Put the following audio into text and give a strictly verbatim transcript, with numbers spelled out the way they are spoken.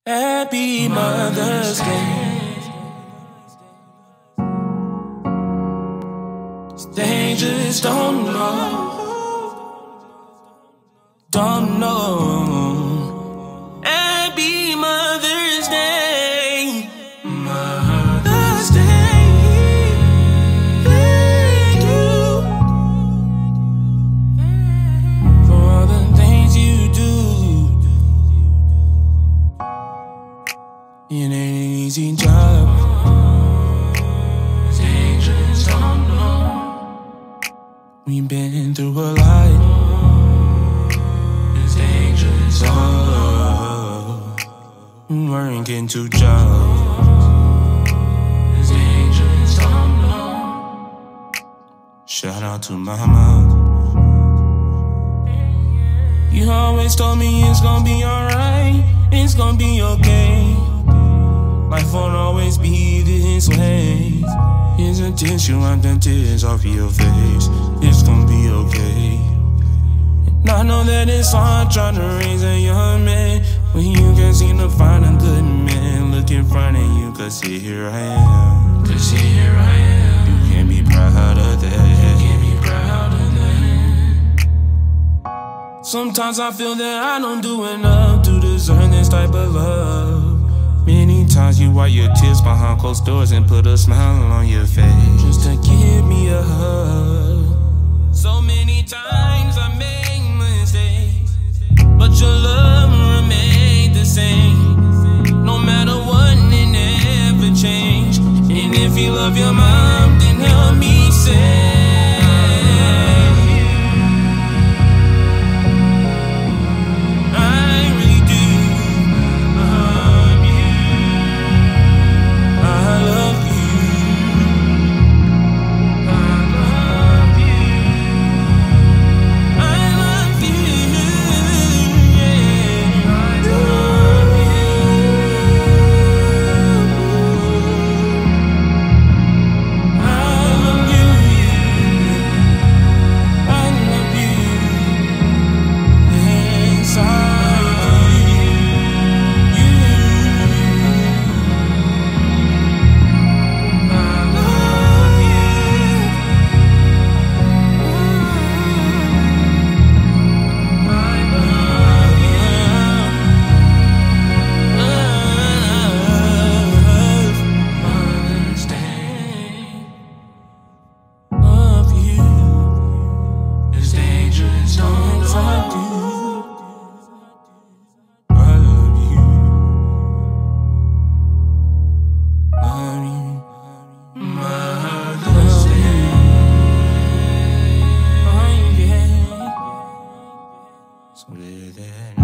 Happy Mother's Day. Strangers don't know, don't know. Happy Mother's Day, Mother's Day. Thank you for all the things you do. It ain't an easy job. Strangers don't know. We've been through a lot. It's dangerous. Oh, working two jobs. It's dangerous. Don't know. Shout out to my mom. You always told me it's gonna be alright. It's gonna be okay. Life won't always be this way. Here's a tissue, wipe the tears off your face. It's gonna be okay. And I know that it's hard trying to raise a young man when you can't seem to find a good man. Look in front of you, cause see, here I am. Cause see, here I am. You can't be proud of that. You can't be proud of that. Sometimes I feel that I don't do enough to deserve this type of love. Many times you wipe your tears behind closed doors and put a smile on your face just to give me a hug. So many times I make mistakes, but your love remained the same. No matter what, it never changed. And if you love your mom, then help me say so that